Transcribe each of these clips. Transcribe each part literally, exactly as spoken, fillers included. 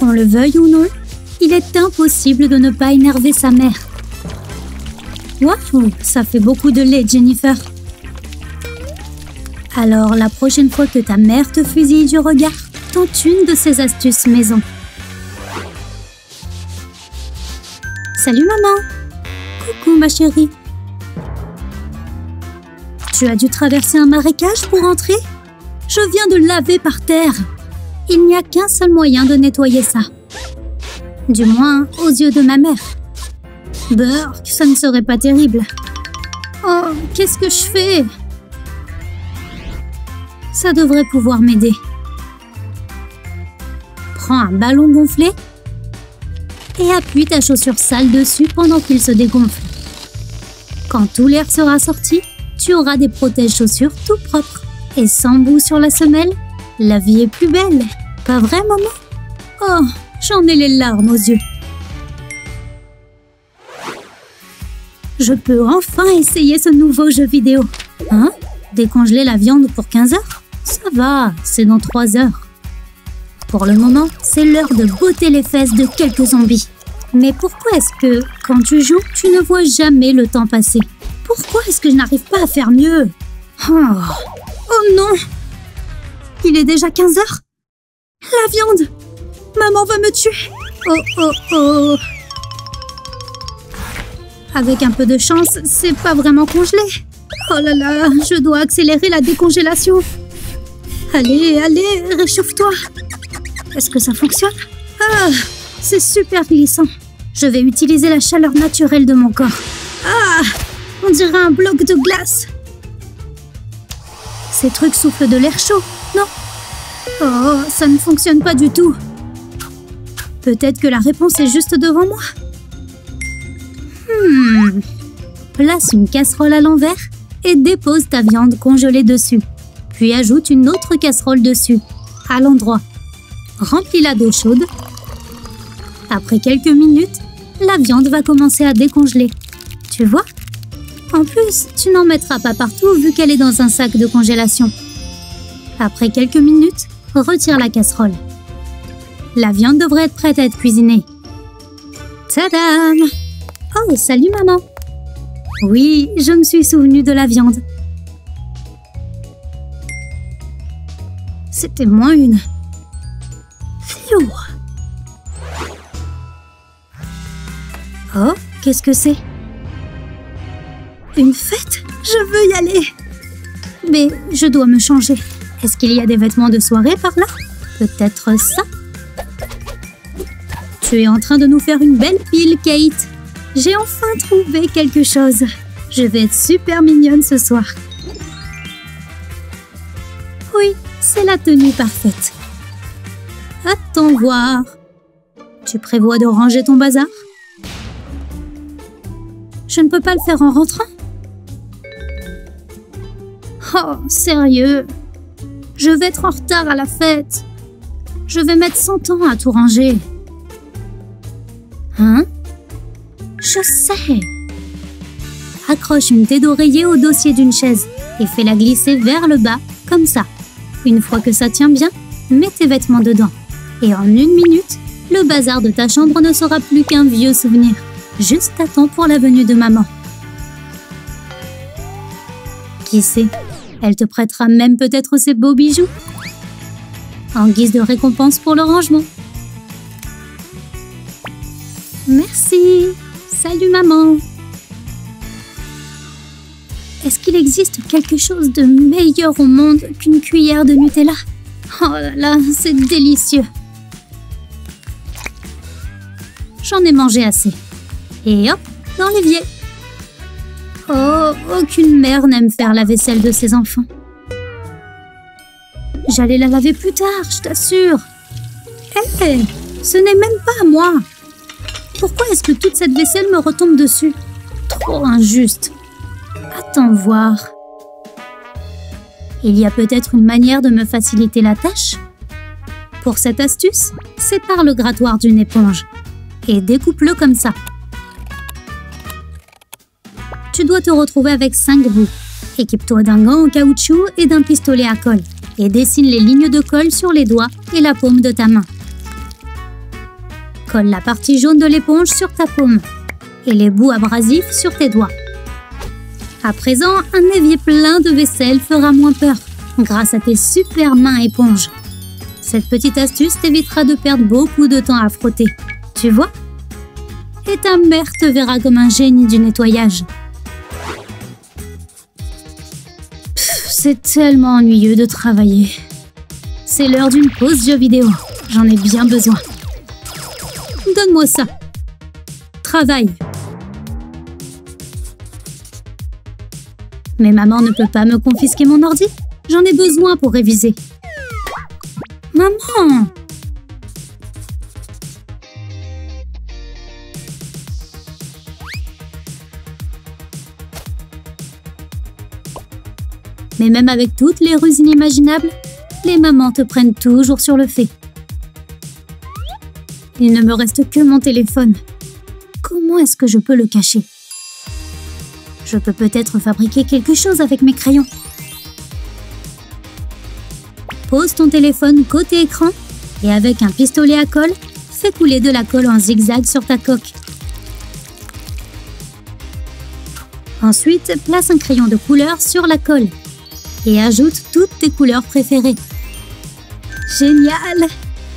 Qu'on le veuille ou non, il est impossible de ne pas énerver sa mère. Waouh, ça fait beaucoup de lait, Jennifer. Alors, la prochaine fois que ta mère te fusille du regard, tente une de ces astuces maison. Salut maman. Coucou ma chérie. Tu as dû traverser un marécage pour entrer? Je viens de laver par terre. Il n'y a qu'un seul moyen de nettoyer ça. Du moins, aux yeux de ma mère. Burk, ça ne serait pas terrible. Oh, qu'est-ce que je fais? Ça devrait pouvoir m'aider. Prends un ballon gonflé et appuie ta chaussure sale dessus pendant qu'il se dégonfle. Quand tout l'air sera sorti, tu auras des protège-chaussures tout propres. Et sans bout sur la semelle, la vie est plus belle. Pas vrai, maman? Oh, j'en ai les larmes aux yeux. Je peux enfin essayer ce nouveau jeu vidéo. Hein? Décongeler la viande pour quinze heures? Ça va, c'est dans trois heures. Pour le moment, c'est l'heure de botter les fesses de quelques zombies. Mais pourquoi est-ce que, quand tu joues, tu ne vois jamais le temps passer? Pourquoi est-ce que je n'arrive pas à faire mieux? Oh, oh non! Il est déjà quinze heures? La viande! Maman va me tuer! Oh, oh, oh! Avec un peu de chance, c'est pas vraiment congelé. Oh là là, je dois accélérer la décongélation. Allez, allez, réchauffe-toi. Est-ce que ça fonctionne? Ah, c'est super glissant. Je vais utiliser la chaleur naturelle de mon corps. Ah, on dirait un bloc de glace. Ces trucs soufflent de l'air chaud, non? Oh, ça ne fonctionne pas du tout. Peut-être que la réponse est juste devant moi. Hmm. Place une casserole à l'envers et dépose ta viande congelée dessus. Puis ajoute une autre casserole dessus, à l'endroit. Remplis-la d'eau chaude. Après quelques minutes, la viande va commencer à décongeler. Tu vois? En plus, tu n'en mettras pas partout vu qu'elle est dans un sac de congélation. Après quelques minutes, retire la casserole. La viande devrait être prête à être cuisinée. Tadam! Oh, salut maman! Oui, je me suis souvenue de la viande. C'était moins une. Pfiou! Oh, qu'est-ce que c'est? Une fête? Je veux y aller! Mais je dois me changer. Est-ce qu'il y a des vêtements de soirée par là? Peut-être ça? Tu es en train de nous faire une belle pile, Kate. J'ai enfin trouvé quelque chose. Je vais être super mignonne ce soir. Oui, c'est la tenue parfaite. Attends voir. Tu prévois de ranger ton bazar? Je ne peux pas le faire en rentrant? Oh, sérieux? Je vais être en retard à la fête. Je vais mettre cent ans à tout ranger. Hein? Je sais! Accroche une tête d'oreiller au dossier d'une chaise et fais-la glisser vers le bas, comme ça. Une fois que ça tient bien, mets tes vêtements dedans. Et en une minute, le bazar de ta chambre ne sera plus qu'un vieux souvenir. Juste à temps pour la venue de maman. Qui sait, elle te prêtera même peut-être ses beaux bijoux. En guise de récompense pour le rangement. Merci! Salut maman! Est-ce qu'il existe quelque chose de meilleur au monde qu'une cuillère de Nutella? Oh là là, c'est délicieux! J'en ai mangé assez. Et hop, dans l'évier! Oh, aucune mère n'aime faire la vaisselle de ses enfants. J'allais la laver plus tard, je t'assure. Hé, hey, ce n'est même pas à moi. Pourquoi est-ce que toute cette vaisselle me retombe dessus? Trop injuste. Attends voir. Il y a peut-être une manière de me faciliter la tâche? Pour cette astuce, sépare le grattoir d'une éponge et découpe-le comme ça. Tu dois te retrouver avec cinq bouts. Équipe-toi d'un gant en caoutchouc et d'un pistolet à colle et dessine les lignes de colle sur les doigts et la paume de ta main. Colle la partie jaune de l'éponge sur ta paume et les bouts abrasifs sur tes doigts. À présent, un évier plein de vaisselle fera moins peur grâce à tes super mains éponges. Cette petite astuce t'évitera de perdre beaucoup de temps à frotter, tu vois? Et ta mère te verra comme un génie du nettoyage. C'est tellement ennuyeux de travailler. C'est l'heure d'une pause jeu vidéo. J'en ai bien besoin. Donne-moi ça. Travaille. Mais maman ne peut pas me confisquer mon ordi. J'en ai besoin pour réviser. Maman! Mais même avec toutes les ruses inimaginables, les mamans te prennent toujours sur le fait. Il ne me reste que mon téléphone. Comment est-ce que je peux le cacher? Je peux peut-être fabriquer quelque chose avec mes crayons. Pose ton téléphone côté écran et avec un pistolet à colle, fais couler de la colle en zigzag sur ta coque. Ensuite, place un crayon de couleur sur la colle et ajoute toutes tes couleurs préférées. Génial!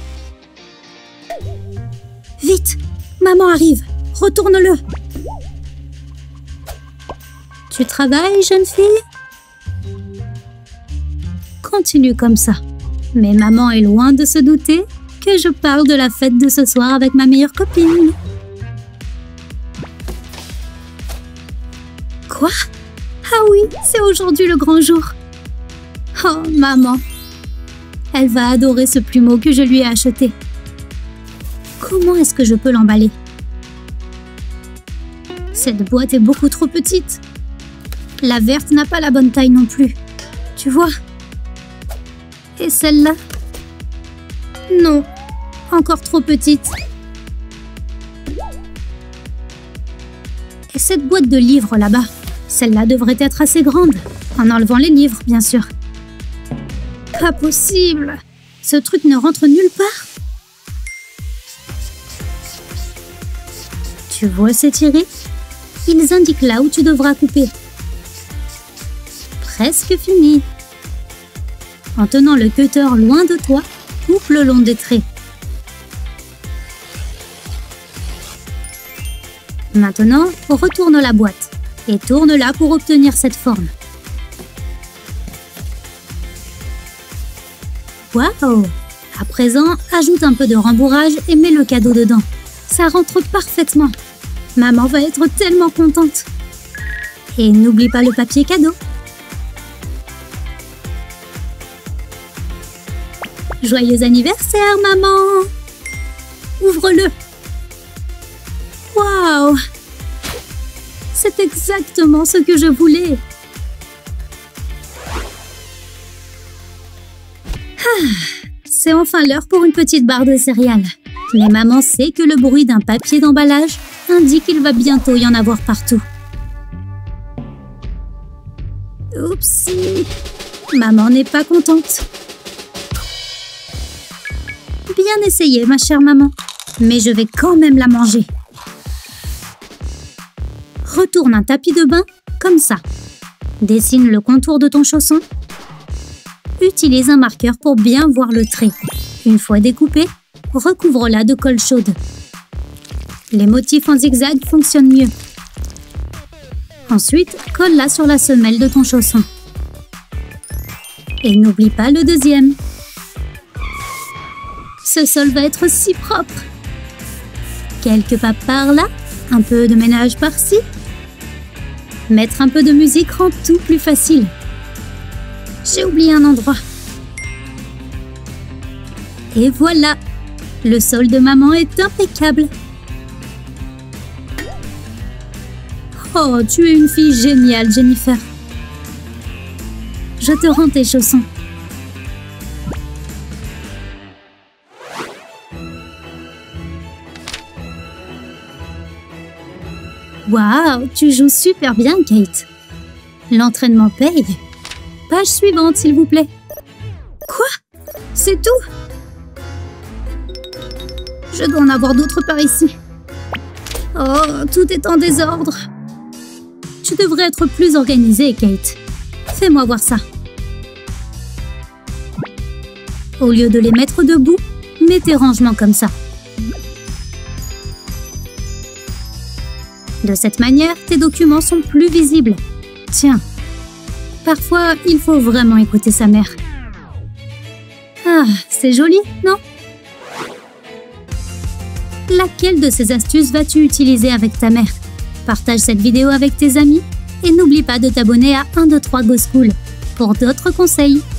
Vite! Maman arrive! Retourne-le! Tu travailles, jeune fille? Continue comme ça. Mais maman est loin de se douter que je parle de la fête de ce soir avec ma meilleure copine. Quoi? Ah oui, c'est aujourd'hui le grand jour. Oh, maman. Elle va adorer ce plumeau que je lui ai acheté. Comment est-ce que je peux l'emballer? Cette boîte est beaucoup trop petite. La verte n'a pas la bonne taille non plus. Tu vois? Et celle-là? Non, encore trop petite. Et cette boîte de livres là-bas? Celle-là devrait être assez grande, en enlevant les livres, bien sûr. Pas possible! Ce truc ne rentre nulle part. Tu vois ces tirés? Ils indiquent là où tu devras couper. Presque fini. En tenant le cutter loin de toi, coupe le long des traits. Maintenant, retourne la boîte et tourne-la pour obtenir cette forme. Waouh! À présent, ajoute un peu de rembourrage et mets le cadeau dedans. Ça rentre parfaitement. Maman va être tellement contente. Et n'oublie pas le papier cadeau. Joyeux anniversaire, maman! Ouvre-le! Waouh! C'est exactement ce que je voulais! Ah, c'est enfin l'heure pour une petite barre de céréales. Mais maman sait que le bruit d'un papier d'emballage indique qu'il va bientôt y en avoir partout. Oupsie! Maman n'est pas contente. Bien essayé, ma chère maman. Mais je vais quand même la manger. Retourne un tapis de bain, comme ça. Dessine le contour de ton chausson. Utilise un marqueur pour bien voir le trait. Une fois découpé, recouvre-la de colle chaude. Les motifs en zigzag fonctionnent mieux. Ensuite, colle-la sur la semelle de ton chausson. Et n'oublie pas le deuxième. Ce sol va être si propre. Quelques pas par là, un peu de ménage par-ci. Mettre un peu de musique rend tout plus facile. J'ai oublié un endroit. Et voilà, le sol de maman est impeccable. Oh, tu es une fille géniale, Jennifer. Je te rends tes chaussons. Waouh, tu joues super bien, Kate. L'entraînement paye. Page suivante, s'il vous plaît. Quoi? C'est tout? Je dois en avoir d'autres par ici. Oh, tout est en désordre. Tu devrais être plus organisée, Kate. Fais-moi voir ça. Au lieu de les mettre debout, mets tes rangements comme ça. De cette manière, tes documents sont plus visibles. Tiens, parfois, il faut vraiment écouter sa mère. Ah, c'est joli, non? Laquelle de ces astuces vas-tu utiliser avec ta mère? Partage cette vidéo avec tes amis et n'oublie pas de t'abonner à un deux trois Go School pour d'autres conseils.